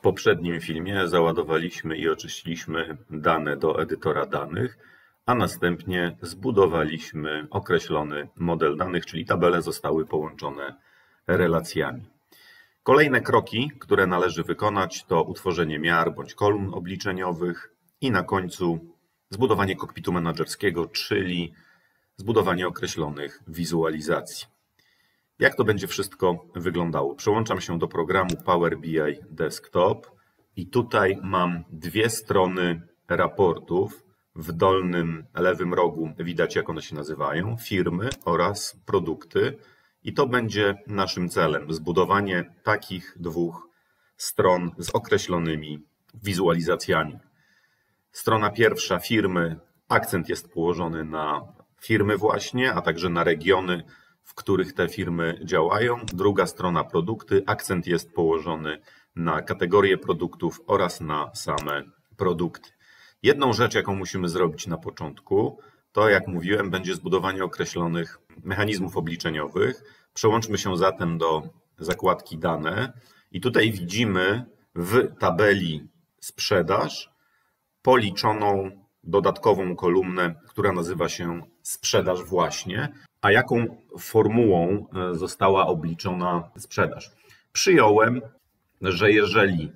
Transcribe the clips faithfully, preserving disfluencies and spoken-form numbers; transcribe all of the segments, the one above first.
poprzednim filmie załadowaliśmy i oczyściliśmy dane do edytora danych, a następnie zbudowaliśmy określony model danych, czyli tabele zostały połączone relacjami. Kolejne kroki, które należy wykonać, to utworzenie miar bądź kolumn obliczeniowych i na końcu zbudowanie kokpitu menedżerskiego, czyli zbudowanie określonych wizualizacji. Jak to będzie wszystko wyglądało? Przełączam się do programu Power B I Desktop i tutaj mam dwie strony raportów. W dolnym lewym rogu widać, jak one się nazywają, firmy oraz produkty. I to będzie naszym celem, zbudowanie takich dwóch stron z określonymi wizualizacjami. Strona pierwsza, firmy, akcent jest położony na firmy właśnie, a także na regiony, w których te firmy działają. Druga strona, produkty, akcent jest położony na kategorie produktów oraz na same produkty. Jedną rzecz, jaką musimy zrobić na początku, to jak mówiłem, będzie zbudowanie określonych mechanizmów obliczeniowych. Przełączmy się zatem do zakładki dane i tutaj widzimy w tabeli sprzedaż policzoną dodatkową kolumnę, która nazywa się sprzedaż właśnie. A jaką formułą została obliczona sprzedaż? Przyjąłem, że jeżeli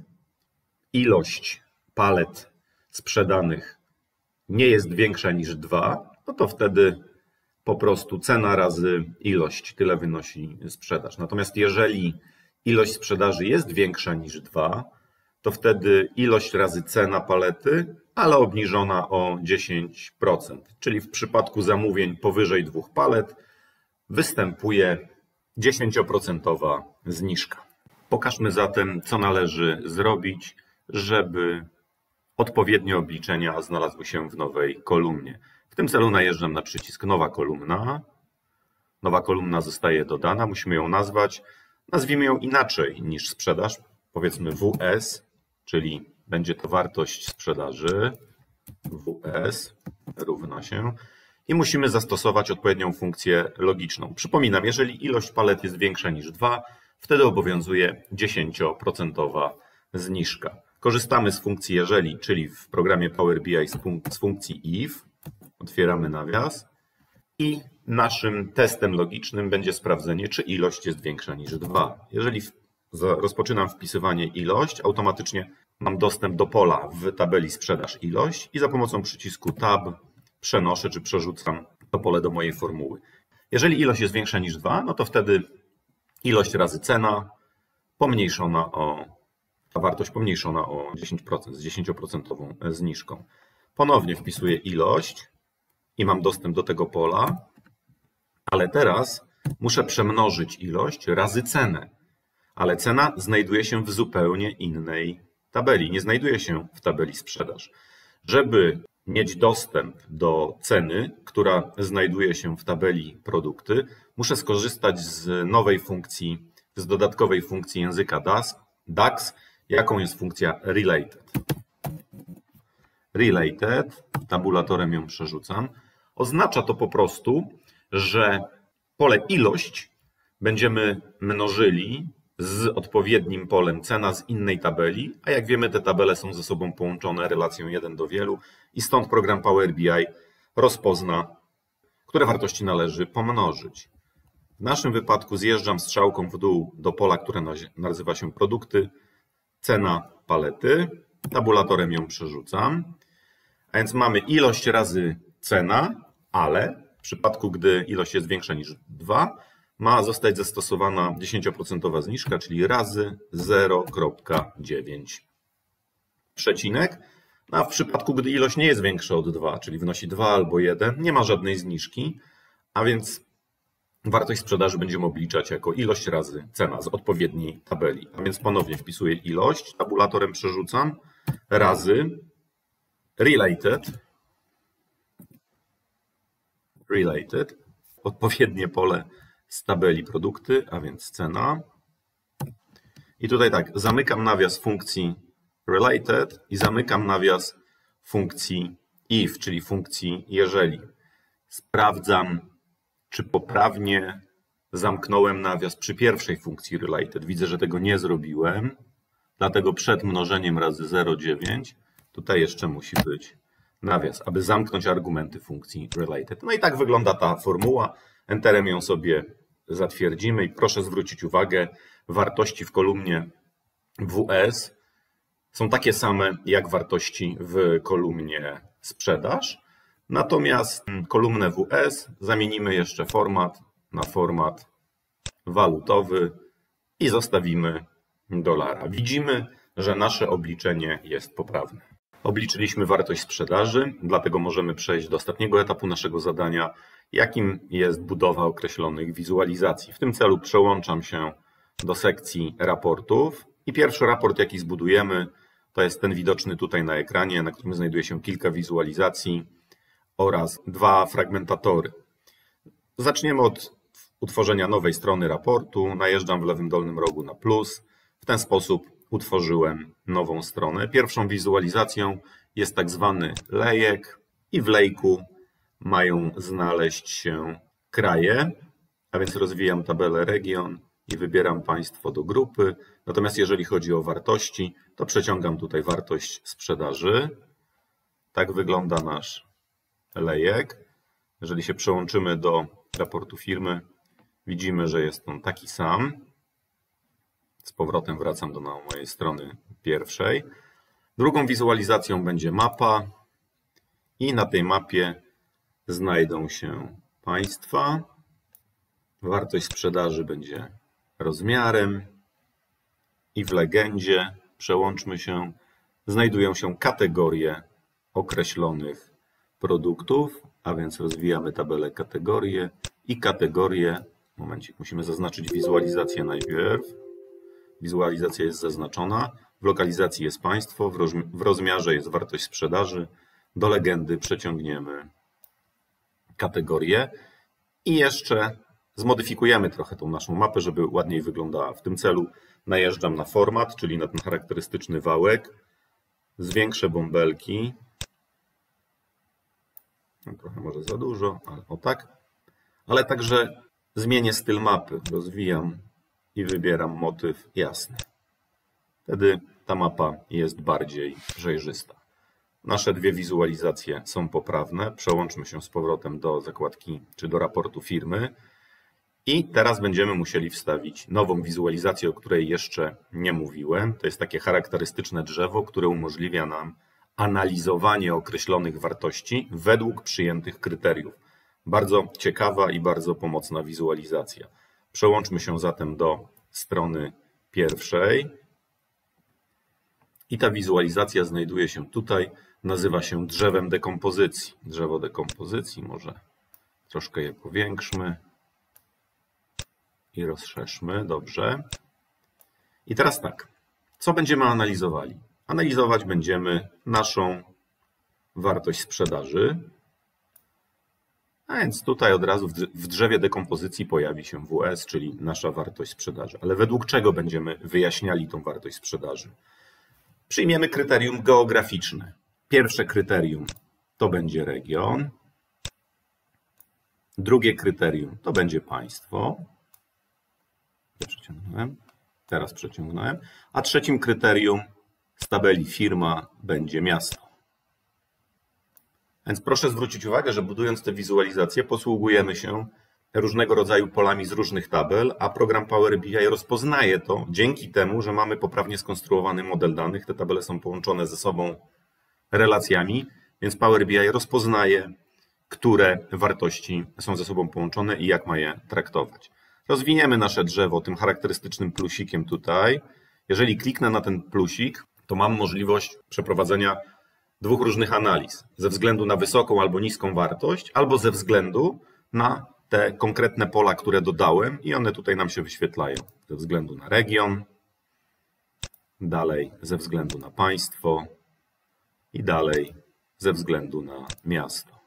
ilość palet sprzedanych nie jest większa niż dwa, no to wtedy po prostu cena razy ilość, tyle wynosi sprzedaż. Natomiast jeżeli ilość sprzedaży jest większa niż dwa, to wtedy ilość razy cena palety, ale obniżona o dziesięć procent. Czyli w przypadku zamówień powyżej dwóch palet występuje dziesięcioprocentowa zniżka. Pokażmy zatem, co należy zrobić, żeby odpowiednie obliczenia znalazły się w nowej kolumnie. W tym celu najeżdżam na przycisk Nowa kolumna. Nowa kolumna zostaje dodana, musimy ją nazwać. Nazwijmy ją inaczej niż sprzedaż, powiedzmy W S, czyli będzie to wartość sprzedaży. W S równa się i musimy zastosować odpowiednią funkcję logiczną. Przypominam, jeżeli ilość palet jest większa niż dwa, wtedy obowiązuje dziesięcioprocentowa zniżka. Korzystamy z funkcji jeżeli, czyli w programie Power B I z funkcji if. Otwieramy nawias i naszym testem logicznym będzie sprawdzenie, czy ilość jest większa niż dwa. Jeżeli rozpoczynam wpisywanie ilość, automatycznie mam dostęp do pola w tabeli sprzedaż ilość i za pomocą przycisku Tab przenoszę czy przerzucam to pole do mojej formuły. Jeżeli ilość jest większa niż dwa, no to wtedy ilość razy cena pomniejszona o, ta wartość pomniejszona o dziesięć procent z dziesięcioprocentową zniżką. Ponownie wpisuję ilość i mam dostęp do tego pola, ale teraz muszę przemnożyć ilość razy cenę, ale cena znajduje się w zupełnie innej tabeli, nie znajduje się w tabeli sprzedaż. Żeby mieć dostęp do ceny, która znajduje się w tabeli produkty, muszę skorzystać z nowej funkcji, z dodatkowej funkcji języka D A X, jaką jest funkcja Related. Related, tabulatorem ją przerzucam, oznacza to po prostu, że pole ilość będziemy mnożyli z odpowiednim polem cena z innej tabeli, a jak wiemy, te tabele są ze sobą połączone relacją jeden do wielu i stąd program Power B I rozpozna, które wartości należy pomnożyć. W naszym wypadku zjeżdżam strzałką w dół do pola, które nazywa się produkty, cena palety, tabulatorem ją przerzucam, a więc mamy ilość razy cena, ale w przypadku, gdy ilość jest większa niż dwa, ma zostać zastosowana dziesięcioprocentowa zniżka, czyli razy zero przecinek dziewięć. Przecinek. A w przypadku, gdy ilość nie jest większa od dwa, czyli wynosi dwa albo jeden, nie ma żadnej zniżki, a więc wartość sprzedaży będziemy obliczać jako ilość razy cena z odpowiedniej tabeli. A więc ponownie wpisuję ilość, tabulatorem przerzucam, razy related, related, odpowiednie pole z tabeli produkty, a więc cena. I tutaj tak, zamykam nawias funkcji related i zamykam nawias funkcji if, czyli funkcji jeżeli. Sprawdzam, czy poprawnie zamknąłem nawias przy pierwszej funkcji related. Widzę, że tego nie zrobiłem. Dlatego przed mnożeniem razy zero przecinek dziewięć tutaj jeszcze musi być nawias, aby zamknąć argumenty funkcji related. No i tak wygląda ta formuła. Enterem ją sobie zatwierdzimy i proszę zwrócić uwagę, wartości w kolumnie W S są takie same jak wartości w kolumnie sprzedaż. Natomiast kolumnę W S zamienimy jeszcze format na format walutowy i zostawimy dolara. Widzimy, że nasze obliczenie jest poprawne. Obliczyliśmy wartość sprzedaży, dlatego możemy przejść do ostatniego etapu naszego zadania, jakim jest budowa określonych wizualizacji. W tym celu przełączam się do sekcji raportów i pierwszy raport, jaki zbudujemy, to jest ten widoczny tutaj na ekranie, na którym znajduje się kilka wizualizacji oraz dwa fragmentatory. Zaczniemy od utworzenia nowej strony raportu. Najeżdżam w lewym dolnym rogu na plus. W ten sposób utworzyłem nową stronę. Pierwszą wizualizacją jest tak zwany lejek i w lejku mają znaleźć się kraje, a więc rozwijam tabelę region i wybieram państwo do grupy. Natomiast jeżeli chodzi o wartości, to przeciągam tutaj wartość sprzedaży. Tak wygląda nasz lejek. Jeżeli się przełączymy do raportu firmy, widzimy, że jest on taki sam. Z powrotem wracam do mojej strony pierwszej. Drugą wizualizacją będzie mapa i na tej mapie znajdą się państwa. Wartość sprzedaży będzie rozmiarem i w legendzie, przełączmy się, znajdują się kategorie określonych produktów, a więc rozwijamy tabelę kategorie i kategorie. Momencik, musimy zaznaczyć wizualizację najpierw. Wizualizacja jest zaznaczona, w lokalizacji jest państwo, w rozmiarze jest wartość sprzedaży, do legendy przeciągniemy kategorię i jeszcze zmodyfikujemy trochę tą naszą mapę, żeby ładniej wyglądała. W tym celu najeżdżam na format, czyli na ten charakterystyczny wałek, zwiększę bąbelki, no, trochę może za dużo, ale o tak, ale także zmienię styl mapy, rozwijam i wybieram motyw jasny. Wtedy ta mapa jest bardziej przejrzysta. Nasze dwie wizualizacje są poprawne. Przełączmy się z powrotem do zakładki czy do raportu firmy. I teraz będziemy musieli wstawić nową wizualizację, o której jeszcze nie mówiłem. To jest takie charakterystyczne drzewo, które umożliwia nam analizowanie określonych wartości według przyjętych kryteriów. Bardzo ciekawa i bardzo pomocna wizualizacja. Przełączmy się zatem do strony pierwszej. I ta wizualizacja znajduje się tutaj. Nazywa się drzewem dekompozycji. Drzewo dekompozycji, może troszkę je powiększmy i rozszerzmy. Dobrze. I teraz tak, co będziemy analizowali? Analizować będziemy naszą wartość sprzedaży. A więc tutaj od razu w drzewie dekompozycji pojawi się W S, czyli nasza wartość sprzedaży. Ale według czego będziemy wyjaśniali tą wartość sprzedaży? Przyjmiemy kryterium geograficzne. Pierwsze kryterium to będzie region. Drugie kryterium to będzie państwo. Przeciągnąłem. Teraz przeciągnąłem. A trzecim kryterium z tabeli firma będzie miasto. Więc proszę zwrócić uwagę, że budując te wizualizacje posługujemy się różnego rodzaju polami z różnych tabel, a program Power B I rozpoznaje to dzięki temu, że mamy poprawnie skonstruowany model danych. Te tabele są połączone ze sobą relacjami, więc Power B I rozpoznaje, które wartości są ze sobą połączone i jak ma je traktować. Rozwiniemy nasze drzewo tym charakterystycznym plusikiem tutaj. Jeżeli kliknę na ten plusik, to mam możliwość przeprowadzenia dwóch różnych analiz. Ze względu na wysoką albo niską wartość, albo ze względu na te konkretne pola, które dodałem i one tutaj nam się wyświetlają. Ze względu na region, dalej ze względu na państwo i dalej ze względu na miasto.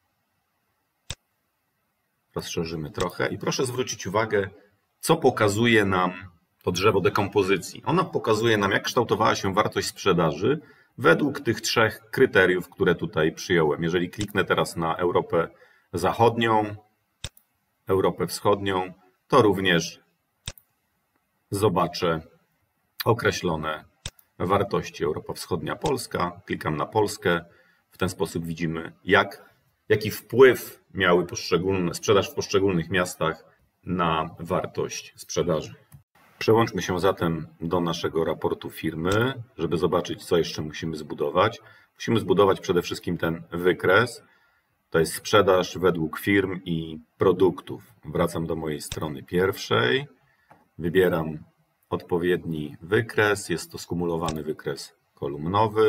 Rozszerzymy trochę i proszę zwrócić uwagę, co pokazuje nam to drzewo dekompozycji. Ona pokazuje nam, jak kształtowała się wartość sprzedaży według tych trzech kryteriów, które tutaj przyjąłem. Jeżeli kliknę teraz na Europę Zachodnią, Europę Wschodnią, to również zobaczę określone wartości Europa Wschodnia, Polska. Klikam na Polskę. W ten sposób widzimy, jak, jaki wpływ miały poszczególne, sprzedaż w poszczególnych miastach na wartość sprzedaży. Przełączmy się zatem do naszego raportu firmy, żeby zobaczyć, co jeszcze musimy zbudować. Musimy zbudować przede wszystkim ten wykres. To jest sprzedaż według firm i produktów. Wracam do mojej strony pierwszej. Wybieram odpowiedni wykres. Jest to skumulowany wykres kolumnowy.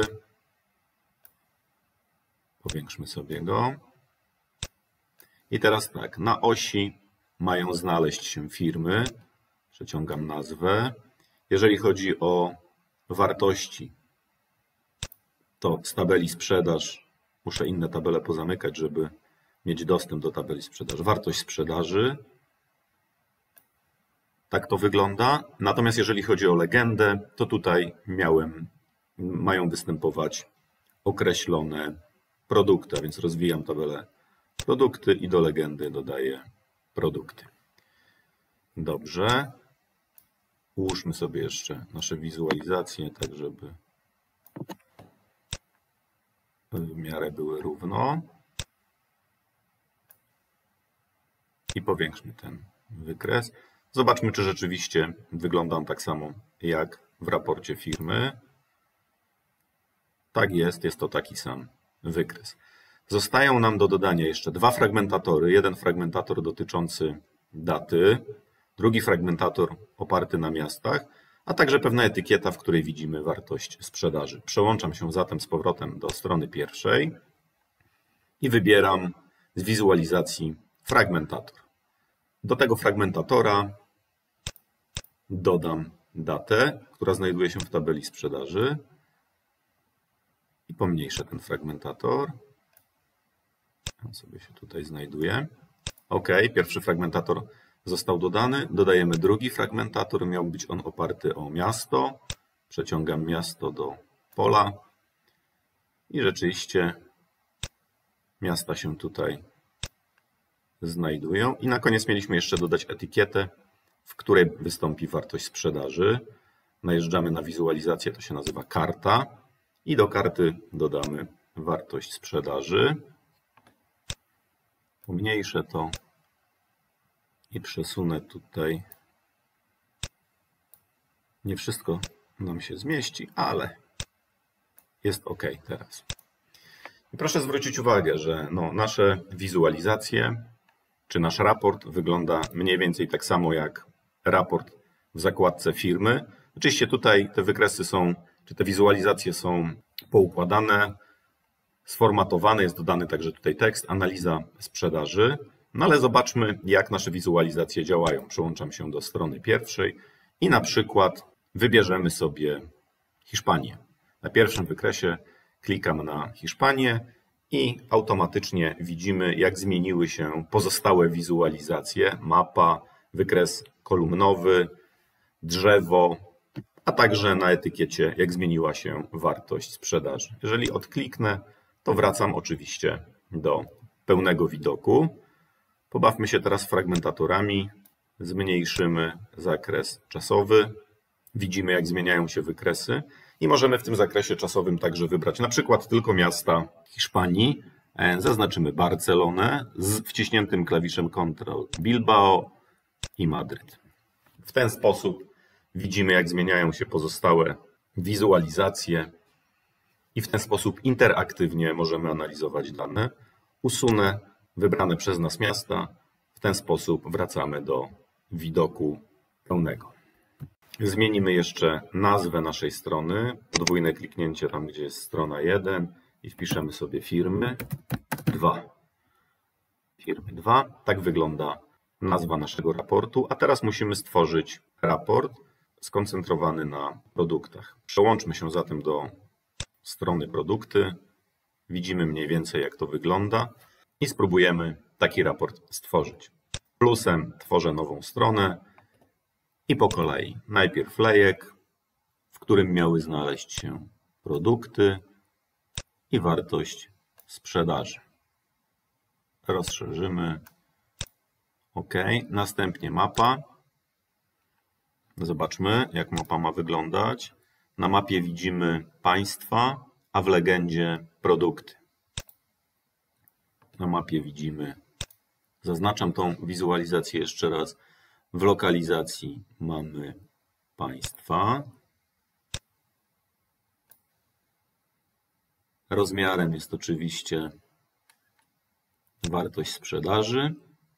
Powiększmy sobie go. I teraz tak, na osi mają znaleźć się firmy. Przeciągam nazwę. Jeżeli chodzi o wartości, to z tabeli sprzedaż muszę inne tabele pozamykać, żeby mieć dostęp do tabeli sprzedaży. Wartość sprzedaży. Tak to wygląda. Natomiast jeżeli chodzi o legendę, to tutaj miałem, mają występować określone produkty, a więc rozwijam tabelę produkty i do legendy dodaję produkty. Dobrze. Ułóżmy sobie jeszcze nasze wizualizacje, tak żeby w miarę były równo. I powiększmy ten wykres. Zobaczmy, czy rzeczywiście wygląda on tak samo jak w raporcie firmy. Tak jest, jest to taki sam wykres. Zostają nam do dodania jeszcze dwa fragmentatory. Jeden fragmentator dotyczący daty, drugi fragmentator oparty na miastach, a także pewna etykieta, w której widzimy wartość sprzedaży. Przełączam się zatem z powrotem do strony pierwszej i wybieram z wizualizacji fragmentator. Do tego fragmentatora dodam datę, która znajduje się w tabeli sprzedaży i pomniejszę ten fragmentator. On sobie się tutaj znajduje. OK, pierwszy fragmentator został dodany. Dodajemy drugi fragmentator. Miał być on oparty o miasto. Przeciągam miasto do pola i rzeczywiście miasta się tutaj znajdują. I na koniec mieliśmy jeszcze dodać etykietę, w której wystąpi wartość sprzedaży. Najeżdżamy na wizualizację, to się nazywa karta i do karty dodamy wartość sprzedaży. Pomniejszę to i przesunę tutaj. Nie wszystko nam się zmieści, ale jest OK teraz. I proszę zwrócić uwagę, że no, nasze wizualizacje czy nasz raport wygląda mniej więcej tak samo jak raport w zakładce firmy. Oczywiście tutaj te wykresy są, czy te wizualizacje są poukładane, sformatowane, jest dodany także tutaj tekst, analiza sprzedaży. No ale zobaczmy, jak nasze wizualizacje działają. Przełączam się do strony pierwszej i na przykład wybierzemy sobie Hiszpanię. Na pierwszym wykresie klikam na Hiszpanię i automatycznie widzimy, jak zmieniły się pozostałe wizualizacje. Mapa, wykres kolumnowy, drzewo, a także na etykiecie, jak zmieniła się wartość sprzedaży. Jeżeli odkliknę, to wracam oczywiście do pełnego widoku. Pobawmy się teraz fragmentatorami. Zmniejszymy zakres czasowy. Widzimy, jak zmieniają się wykresy i możemy w tym zakresie czasowym także wybrać na przykład tylko miasta Hiszpanii. Zaznaczymy Barcelonę z wciśniętym klawiszem Ctrl Bilbao i Madryt. W ten sposób widzimy, jak zmieniają się pozostałe wizualizacje i w ten sposób interaktywnie możemy analizować dane. Usunę wybrane przez nas miasta. W ten sposób wracamy do widoku pełnego. Zmienimy jeszcze nazwę naszej strony. Podwójne kliknięcie tam, gdzie jest strona jeden i wpiszemy sobie firmy dwa. Firmy dwa. Tak wygląda nazwa naszego raportu. A teraz musimy stworzyć raport skoncentrowany na produktach. Przełączmy się zatem do strony produkty. Widzimy mniej więcej, jak to wygląda i spróbujemy taki raport stworzyć. Plusem tworzę nową stronę i po kolei. Najpierw lejek, w którym miały znaleźć się produkty i wartość sprzedaży. Rozszerzymy. OK. Następnie mapa. Zobaczmy, jak mapa ma wyglądać. Na mapie widzimy państwa, a w legendzie produkty. Na mapie widzimy, zaznaczam tą wizualizację jeszcze raz, w lokalizacji mamy państwa. Rozmiarem jest oczywiście wartość sprzedaży.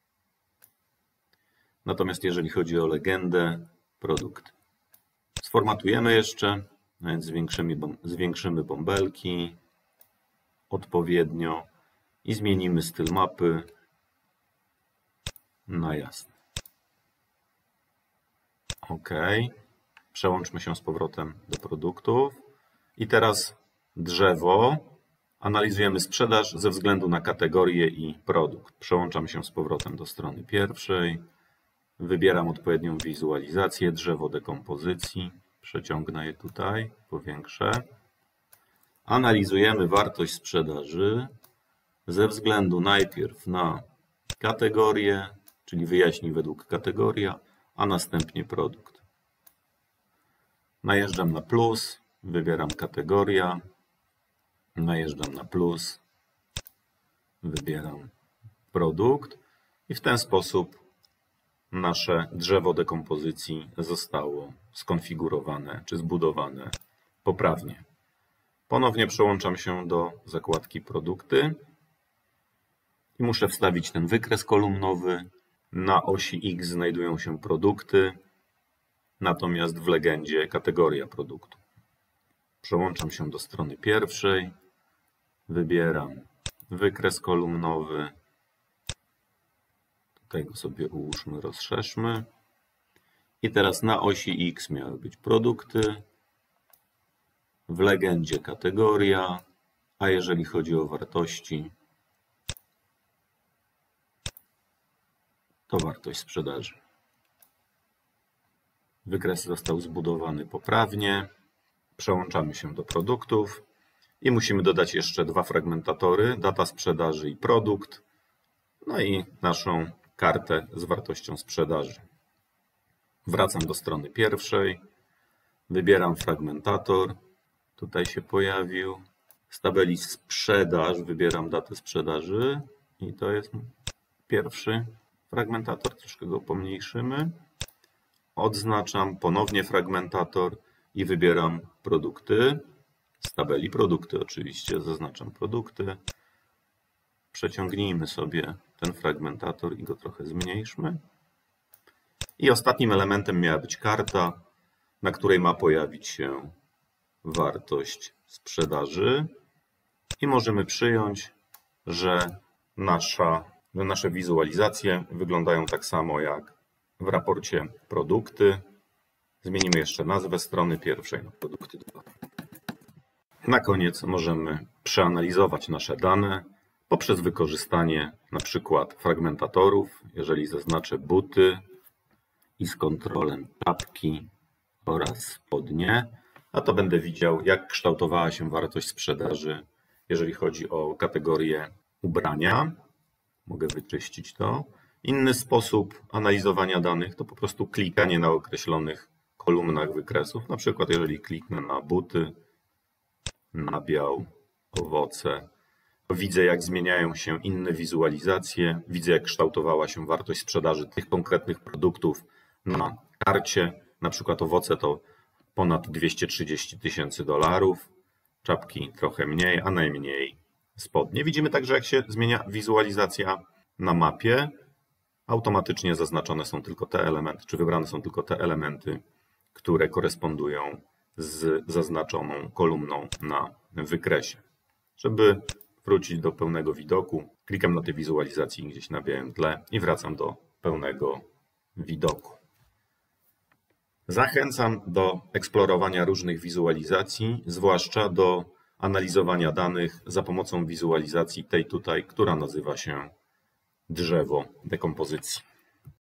Natomiast jeżeli chodzi o legendę, produkt. Sformatujemy jeszcze, więc zwiększymy, zwiększymy bąbelki odpowiednio i zmienimy styl mapy na jasny. OK. Przełączmy się z powrotem do produktów. I teraz drzewo. Analizujemy sprzedaż ze względu na kategorię i produkt. Przełączam się z powrotem do strony pierwszej. Wybieram odpowiednią wizualizację, drzewo dekompozycji. Przeciągnę je tutaj, powiększę. Analizujemy wartość sprzedaży ze względu najpierw na kategorię, czyli wyjaśnij według kategoria, a następnie produkt. Najeżdżam na plus, wybieram kategoria, najeżdżam na plus, wybieram produkt i w ten sposób nasze drzewo dekompozycji zostało skonfigurowane czy zbudowane poprawnie. Ponownie przełączam się do zakładki produkty i muszę wstawić ten wykres kolumnowy. Na osi X znajdują się produkty, natomiast w legendzie kategoria produktu. Przełączam się do strony pierwszej, wybieram wykres kolumnowy. Tutaj go sobie ułóżmy, rozszerzmy. I teraz na osi X miały być produkty, w legendzie kategoria, a jeżeli chodzi o wartości, to wartość sprzedaży. Wykres został zbudowany poprawnie. Przełączamy się do produktów i musimy dodać jeszcze dwa fragmentatory, data sprzedaży i produkt, no i naszą kartę z wartością sprzedaży. Wracam do strony pierwszej, wybieram fragmentator, tutaj się pojawił. Z tabeli sprzedaż wybieram datę sprzedaży i to jest pierwszy fragmentator, troszkę go pomniejszymy. Odznaczam ponownie fragmentator i wybieram produkty. Z tabeli produkty oczywiście zaznaczam produkty. Przeciągnijmy sobie ten fragmentator i go trochę zmniejszmy. I ostatnim elementem miała być karta, na której ma pojawić się wartość sprzedaży. I możemy przyjąć, że nasza, że nasze wizualizacje wyglądają tak samo jak w raporcie produkty. Zmienimy jeszcze nazwę strony pierwszej na produkty dwa. Na koniec możemy przeanalizować nasze dane poprzez wykorzystanie na przykład fragmentatorów. Jeżeli zaznaczę buty i z kontrolem czapki oraz spodnie, a to będę widział, jak kształtowała się wartość sprzedaży, jeżeli chodzi o kategorię ubrania. Mogę wyczyścić to. Inny sposób analizowania danych to po prostu klikanie na określonych kolumnach wykresów. Na przykład jeżeli kliknę na buty, nabiał, owoce, widzę, jak zmieniają się inne wizualizacje, widzę, jak kształtowała się wartość sprzedaży tych konkretnych produktów na karcie. Na przykład owoce to ponad dwieście trzydzieści tysięcy dolarów, czapki trochę mniej, a najmniej spodnie. Widzimy także, jak się zmienia wizualizacja na mapie. Automatycznie zaznaczone są tylko te elementy, czy wybrane są tylko te elementy, które korespondują z zaznaczoną kolumną na wykresie. Żeby wrócić do pełnego widoku, klikam na tej wizualizacji gdzieś na białym tle i wracam do pełnego widoku. Zachęcam do eksplorowania różnych wizualizacji, zwłaszcza do analizowania danych za pomocą wizualizacji tej tutaj, która nazywa się drzewo dekompozycji.